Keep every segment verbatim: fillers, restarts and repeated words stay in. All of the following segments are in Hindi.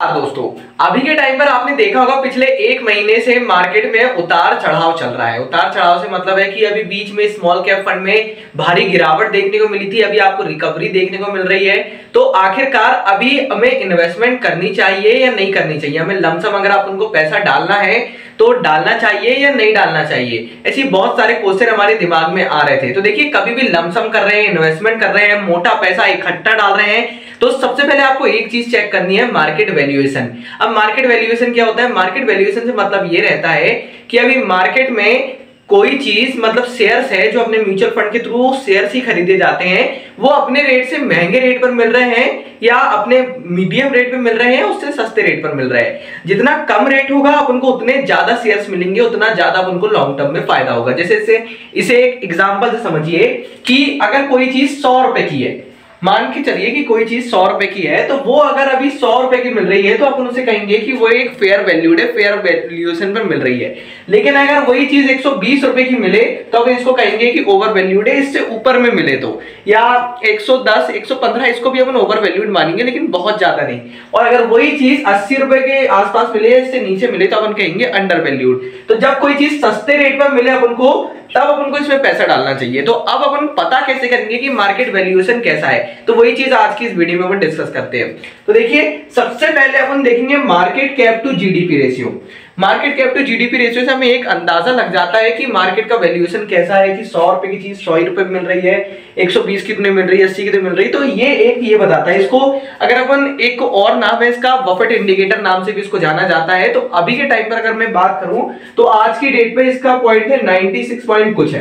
दोस्तों, अभी के टाइम पर आपने देखा होगा पिछले एक महीने से मार्केट में उतार चढ़ाव चल रहा है। उतार चढ़ाव से मतलब है कि अभी बीच में स्मॉल कैप फंड में भारी गिरावट देखने को मिली थी, अभी आपको रिकवरी देखने को मिल रही है। तो आखिरकार अभी हमें इन्वेस्टमेंट करनी चाहिए या नहीं करनी चाहिए, हमें लमसम अगर आप उनको पैसा डालना है तो डालना चाहिए या नहीं डालना चाहिए, ऐसी बहुत सारे क्वेश्चन हमारे दिमाग में आ रहे थे। तो देखिए, कभी भी लमसम कर रहे हैं, इन्वेस्टमेंट कर रहे हैं, मोटा पैसा इकट्ठा डाल रहे हैं, तो सबसे पहले आपको एक चीज चेक करनी है, मार्केट वैल्यूएशन। अब मार्केट वैल्यूएशन क्या होता है? मार्केट वैल्यूएशन से मतलब ये रहता है कि अभी मार्केट में कोई चीज मतलब शेयर्स है जो अपने म्यूचुअल फंड के थ्रू शेयर्स ही खरीदे जाते हैं, वो अपने रेट से महंगे रेट पर मिल रहे हैं या अपने मीडियम रेट पे मिल रहे हैं, उससे सस्ते रेट पर मिल रहे हैं। जितना कम रेट होगा आप उनको उतने ज्यादा शेयर्स मिलेंगे, उतना ज्यादा उनको लॉन्ग टर्म में फायदा होगा। जैसे इसे इसे एक एग्जांपल से समझिए कि अगर कोई चीज सौ रुपए की है, मान के चलिए कि कोई चीज सौ रुपए की है, तो वो अगर अभी सौ रुपए की मिल रही है तो अपन उसे कहेंगे कि वो एक फेयर वैल्यूड है, फेयर वैल्यूएशन पर मिल रही है। लेकिन अगर वही चीज एक सौ बीस रुपए की मिले तो अपन इसको कहेंगे कि ओवर वैल्यूड है, इससे ऊपर में मिले तो, या एक सौ दस, एक सौ पंद्रह, इसको भी अपन ओवर वैल्यूड मानेंगे लेकिन बहुत ज्यादा नहीं। और अगर वही चीज अस्सी रुपए के आसपास मिले, इससे नीचे मिले, तो अपन कहेंगे अंडर वैल्यूड। तो जब कोई चीज सस्ते रेट पर मिले अपन को, तब अपन को इसमें पैसा डालना चाहिए। तो अब अपन पता कैसे करेंगे कि मार्केट वैल्यूएशन कैसा है, तो वही चीज आज की इस वीडियो में अपन डिस्कस करते हैं। तो देखिए, सबसे पहले अपन देखेंगे market cap to GDP ratio. Market cap to GDP ratio से हमें एक अंदाजा लग जाता है कि मार्केट का वैल्यूएशन कैसा है, कि सौ रुपए की चीज सौ रुपए मिल रही है, एक सौ बीस कितने मिल रही है, अस्सी कितने मिल रही है। तो ये एक ये बताता है। इसको अगर अपन एक और नाम है इसका, बफेट इंडिकेटर नाम से भी इसको जाना जाता है। तो अभी के टाइम पर अगर मैं बात करूं तो आज की डेट पे इसका पॉइंट है छियानवे पॉइंट कुछ है।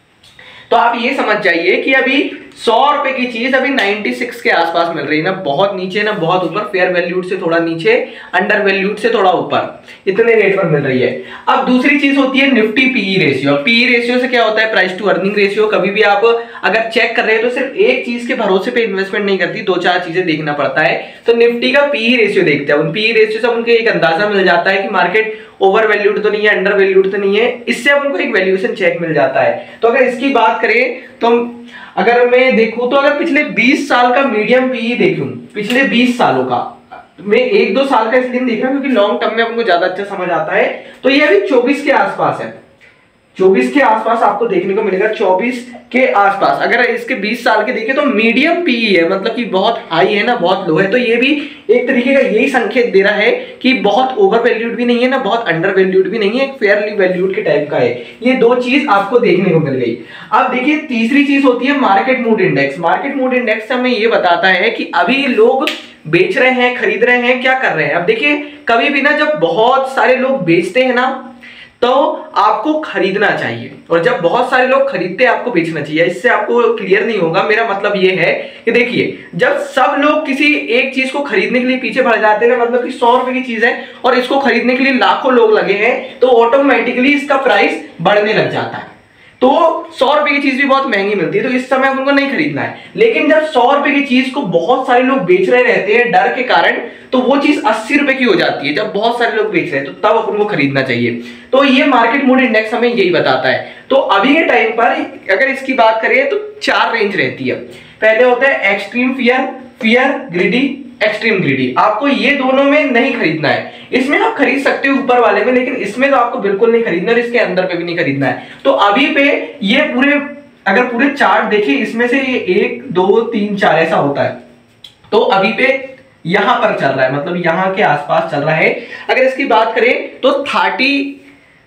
तो आप ये समझ जाइए कि अभी सौ रुपए की चीज अभी छियानवे के आसपास मिल रही है, ना बहुत नीचे ना बहुत ऊपर, फेयर वैल्यूड से थोड़ा नीचे, अंडर वैल्यूड से थोड़ा ऊपर, इतने रेट पर मिल रही है। अब दूसरी चीज होती है Nifty PE ratio. PE ratio से क्या होता है? Price to earning ratio. कभी भी आप अगर चेक कर रहे हैं तो सिर्फ एक चीज के भरोसे पे इन्वेस्टमेंट नहीं करती, दो चार चीजें देखना पड़ता है। तो निफ्टी का पीई रेशियो देखते हैं। उन पीई रेशियो से उनके एक अंदाजा मिल जाता है कि मार्केट ओवर वैल्यूड तो नहीं है, अंडर वैल्यूड तो नहीं है, इससे उनको एक वैल्यूएशन चेक मिल जाता है। तो अगर इसकी बात करें तो अगर मैं देखूं तो अगर पिछले बीस साल का मीडियम पीई देखूं, पिछले बीस सालों का, मैं एक दो साल का इसलिए देख रहा हूं क्योंकि लॉन्ग टर्म में आपको ज्यादा अच्छा समझ आता है। तो ये अभी चौबीस के आसपास है, चौबीस के आसपास आपको देखने को मिलेगा, चौबीस के आसपास। अगर इसके बीस साल के देखें तो मीडियम पीई है, मतलब कि बहुत हाई है ना बहुत लो है। तो ये भी एक तरीके का यही संकेत दे रहा है कि बहुत ओवर वैल्यूड भी नहीं है ना बहुत अंडर वैल्यूड भी नहीं है, एक फेयरली वैल्यूड के टाइप का है। ये दो चीज आपको देखने को मिल गई। अब देखिए, तीसरी चीज होती है market mood index. Market mood index हमें ये बताता है कि अभी लोग बेच रहे हैं, खरीद रहे हैं, क्या कर रहे हैं। अब देखिए, कभी भी ना जब बहुत सारे लोग बेचते हैं ना तो आपको खरीदना चाहिए, और जब बहुत सारे लोग खरीदते हैं आपको बेचना चाहिए। इससे आपको क्लियर नहीं होगा, मेरा मतलब ये है कि देखिए, जब सब लोग किसी एक चीज को खरीदने के लिए पीछे बढ़ जाते हैं, मतलब कि सौ रुपए की चीज है और इसको खरीदने के लिए लाखों लोग लगे हैं, तो ऑटोमेटिकली इसका प्राइस बढ़ने लग जाता है। तो सौ रुपए की चीज भी बहुत महंगी मिलती है, तो इस समय उनको नहीं खरीदना है। लेकिन जब सौ रुपए की चीज को बहुत सारे लोग बेच रहे रहते हैं डर के कारण, तो वो चीज अस्सी रुपए की हो जाती है। जब बहुत सारे लोग बेच रहे हैं तो तब अपन को खरीदना चाहिए। तो ये मार्केट मूड इंडेक्स हमें यही बताता है। तो अभी के टाइम पर अगर इसकी बात करें तो चार रेंज रहती है। पहले होता है extreme fear, fear greedy, extreme greedy. आपको ये दोनों में नहीं खरीदना है। इसमें आप खरीद सकते हो ऊपर वाले में, लेकिन इसमें तो आपको बिल्कुल नहीं खरीदना है, इसके अंदर पे भी नहीं खरीदना है। तो अभी पे ये पूरे अगर पूरे चार्ट देखिए, इसमें से ये एक दो तीन चार ऐसा होता है। तो अभी पे यहां पर चल रहा है, मतलब यहां के आसपास चल रहा है। अगर इसकी बात करें तो थर्टी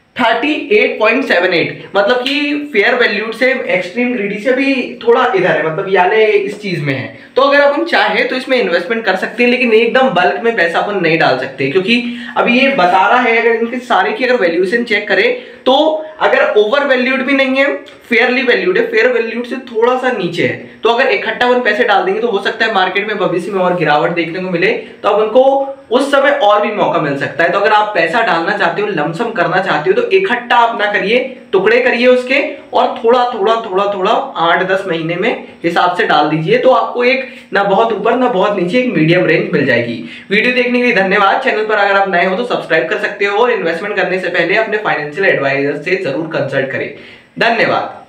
अड़तीस पॉइंट सात आठ, मतलब कि फेयर वैल्यूड से एक्सट्रीम ग्रीडी से भी थोड़ा इधर है, मतलब यानी इस चीज में है। तो अगर अपन चाहे तो इसमें इन्वेस्टमेंट कर सकते हैं, लेकिन एकदम बल्क में पैसा अपन नहीं डाल सकते, क्योंकि अभी ये बता रहा है अगर इनके सारे की अगर वैल्यूएशन चेक करें तो अगर ओवर वैल्यूड भी नहीं है, फेयरली वैल्यूड है, फेयर वैल्यूड से थोड़ा सा नीचे है। तो अगर इकट्ठा अपन पैसे डाल देंगे तो हो सकता है मार्केट में भविष्य में और गिरावट देखने को मिले, तो अब उनको उस समय और भी मौका मिल सकता है। तो अगर आप पैसा डालना चाहते हो, लमसम करना चाहते हो, तो इकट्ठा आप ना करिए, टुकड़े करिए उसके, और थोड़ा थोड़ा थोड़ा थोड़ा आठ दस महीने में हिसाब से डाल दीजिए। तो आपको एक ना बहुत ऊपर ना बहुत नीचे एक मीडियम रेंज मिल जाएगी। वीडियो देखने के लिए धन्यवाद। चैनल पर अगर आप नए हो तो सब्सक्राइब कर सकते हो, और इन्वेस्टमेंट करने से पहले अपने फाइनेंशियल एडवाइजर से जरूर कंसल्ट करें। धन्यवाद।